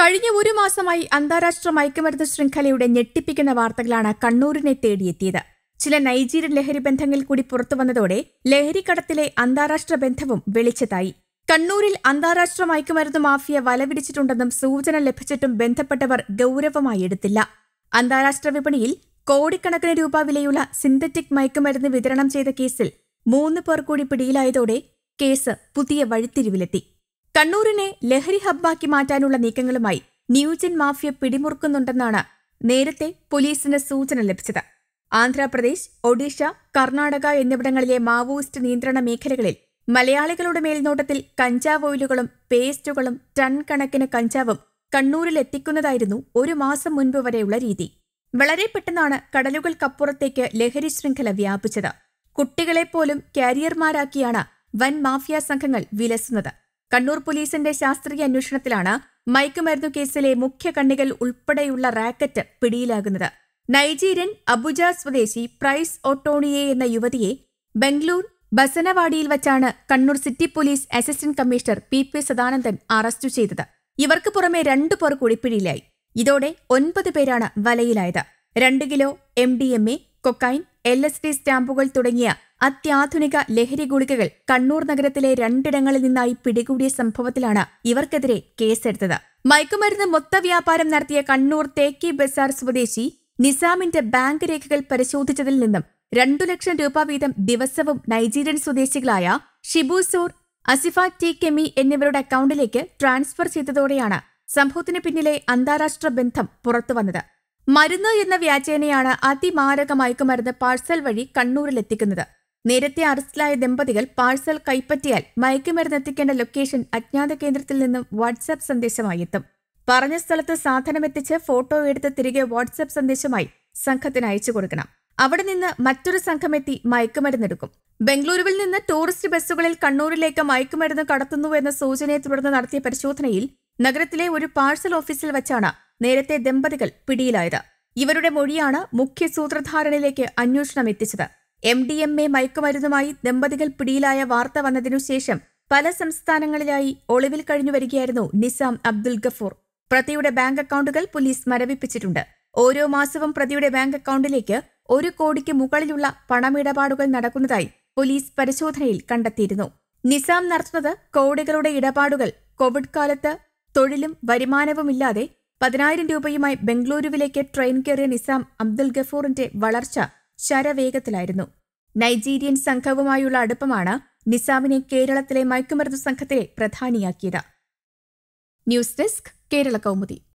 കഴിഞ്ഞ ഒരു മാസമായി അന്താരാഷ്ട്ര മയക്കുമരുന്ന് ശൃംഖലയുടെ ഞെട്ടിപ്പിക്കുന്ന വാർത്തകളാണ് കണ്ണൂരിനെ തേടിയെത്തിയത്. ചില നൈജീരിയൻ ലഹരി ബന്ധങ്ങൾ കൂടി പുറത്തുവന്നതോടെ ലഹരിക്കടത്തിലെ അന്താരാഷ്ട്ര ബന്ധവും വെളിച്ചത്തായി. കണ്ണൂരിൽ അന്താരാഷ്ട്ര മയക്കുമരുന്ന് മാഫിയ വലവിരിച്ചിട്ടുണ്ടെന്നും സൂചന ലഭിച്ചിട്ടും ബന്ധപ്പെട്ടവർ ഗൌരവമായി എടുത്തില്ല. അന്താരാഷ്ട്ര വിപണിയിൽ കോടിക്കണക്കിന് രൂപ വിലയുള്ള സിന്തറ്റിക് മയക്കുമരുന്ന് വിതരണം ചെയ്ത കേസിൽ 3 പേർ കൂടി പിടിയിലായതോടെ കേസ് പുതിയ വഴിത്തിരിവിലെത്തി. കണ്ണൂരിനെ ലഹരി ഹബ്ബാക്കി മാറ്റാനുള്ള നീക്കങ്ങളുമായി ന്യൂജൻ മാഫിയ പിടിമുറുക്കുന്നുണ്ടെന്നാണ് നേരത്തെ പോലീസിന് സൂചന ലഭിച്ചത്. ആന്ധ്രാപ്രദേശ്, ഒഡീഷ, കർണാടക എന്നിവിടങ്ങളിലെ മാവോയിസ്റ്റ് നിയന്ത്രണ മേഖലകളിൽ മലയാളികളുടെ മേൽനോട്ടത്തിൽ കഞ്ചാവ് ഓയിലുകളും പേസ്റ്റുകളും ടൺ കണക്കിന് കഞ്ചാവും കണ്ണൂരിലെത്തിക്കുന്നതായിരുന്നു ഒരു മാസം മുൻപ് വരെയുള്ള രീതി. വളരെ പെട്ടെന്നാണ് കടലുകൾക്കപ്പുറത്തേക്ക് ലഹരി ശൃംഖല വ്യാപിച്ചത്. കുട്ടികളെപ്പോലും കാരിയർമാരാക്കിയാണ് വൻ മാഫിയ സംഘങ്ങൾ വിലസുന്നത്. കണ്ണൂർ പോലീസിന്റെ ശാസ്ത്രീയ അന്വേഷണത്തിലാണ് മയക്കുമരുന്നു കേസിലെ മുഖ്യ കണ്ണികൾ ഉൾപ്പെടെയുള്ള റാക്കറ്റ് പിടിയിലാകുന്നത്. നൈജീരിയൻ അബുജ സ്വദേശി പ്രൈസ് ഒട്ടോണിയെ എന്ന യുവതിയെ ബംഗളൂർ ബസനവാടിയിൽ വച്ചാണ് Kannur city police assistant commissioner P Sadanandan arrest ചെയ്തത്. ഇവർക്ക് പുറമെ 2 പേർ കൂടി പിടിയിലായി. ഇതോടെ 9 പേരാണ് വലയിലായത്. 2 കിലോ MDMA, കൊക്കൈൻ, LSD സ്റ്റാമ്പുകൾ തുടങ്ങിയ അത്യാധുനിക ലഹരി ഗുളികകൾ കണ്ണൂർ നഗരത്തിലെ 2 ഇടങ്ങളിൽ നിന്നായി പിടികൂടിയ സംഭവത്തിലാണ് ഇവർക്കെതിരെ കേസെടുത്തത്. മയക്കുമരുന്ന് മൊത്ത വ്യാപാരം നടത്തിയ കണ്ണൂർ തേക്കി ബസാർ സ്വദേശി നിസാമിന്റെ ബാങ്ക് രേഖകൾ പരിശോധിച്ചതിൽ നിന്നും 2 ലക്ഷം രൂപ വീതം ദിവസവും നൈജീരിയൻ സ്വദേശികളായ ഷിബുസോർ, അസിഫ ടി കെമി എന്നിവരുടെ അക്കൌണ്ടിലേക്ക് ട്രാൻസ്ഫർ ചെയ്തതോടെയാണ് സംഭവത്തിന് പിന്നിലെ അന്താരാഷ്ട്ര ബന്ധം പുറത്തുവന്നത്. മരുന്ന് എന്ന വ്യാജേനയാണ് അതിമാരക മയക്കുമരുന്ന് പാഴ്സൽ വഴി കണ്ണൂരിലെത്തിക്കുന്നത്. നേരത്തെ അറസ്റ്റിലായ ദമ്പതികൾ പാഴ്സൽ കൈപ്പറ്റിയാൽ മയക്കുമരുന്ന് എത്തിക്കേണ്ട ലൊക്കേഷൻ അജ്ഞാത കേന്ദ്രത്തിൽ നിന്നും വാട്സ്ആപ്പ് സന്ദേശമായി എത്തും. പറഞ്ഞ സ്ഥലത്ത് സാധനമെത്തിച്ച് ഫോട്ടോ എടുത്ത് തിരികെ വാട്സ്ആപ്പ് സന്ദേശമായി സംഘത്തിന് അയച്ചു കൊടുക്കണം. അവിടെ നിന്ന് മറ്റൊരു സംഘമെത്തി മയക്കുമരുന്നെടുക്കും. ബംഗളൂരുവിൽ നിന്ന് ടൂറിസ്റ്റ് ബസ്സുകളിൽ കണ്ണൂരിലേക്ക് മയക്കുമരുന്ന് കടത്തുന്നുവെന്ന സൂചനയെ തുടർന്ന് നടത്തിയ പരിശോധനയിൽ നഗരത്തിലെ ഒരു പാഴ്സൽ ഓഫീസിൽ വച്ചാണ് നേരത്തെ ദമ്പതികൾ പിടിയിലായത്. ഇവരുടെ മൊഴിയാണ് മുഖ്യ സൂത്രധാരനിലേക്ക് അന്വേഷണം എത്തിച്ചത്. MDMA മയക്കുമരുന്നുമായി ദമ്പതികൾ പിടിയിലായ വാർത്ത വന്നതിനുശേഷം പല സംസ്ഥാനങ്ങളിലായി ഒളിവിൽ കഴിഞ്ഞുവരികയായിരുന്നു നിസാം അബ്ദുൽ ഗഫൂർ. പ്രതിയുടെ ബാങ്ക് അക്കൌണ്ടുകൾ പോലീസ് മരവിപ്പിച്ചിട്ടുണ്ട്. ഓരോ മാസവും പ്രതിയുടെ ബാങ്ക് അക്കൌണ്ടിലേക്ക് 1 കോടിക്ക് മുകളിലുള്ള പണമിടപാടുകൾ നടക്കുന്നതായി പോലീസ് പരിശോധനയിൽ കണ്ടെത്തിയിരുന്നു. നിസാം നടത്തുന്നത് കോടികളുടെ ഇടപാടുകൾ. കോവിഡ് കാലത്ത് തൊഴിലും വരുമാനവുമില്ലാതെ 10,000 രൂപയുമായി ബംഗളൂരുവിലേക്ക് ട്രെയിൻ കയറിയ നിസാം അബ്ദുൽ ഗഫൂറിന്റെ വളർച്ച ശരവേഗത്തിലായിരുന്നു. നൈജീരിയൻ സംഘവുമായുള്ള അടുപ്പമാണ് നിസാമിനെ കേരളത്തിലെ മയക്കുമരുന്ന് സംഘത്തിലെ പ്രധാനിയാക്കിയത്. News desk, Kerala Kaumudi.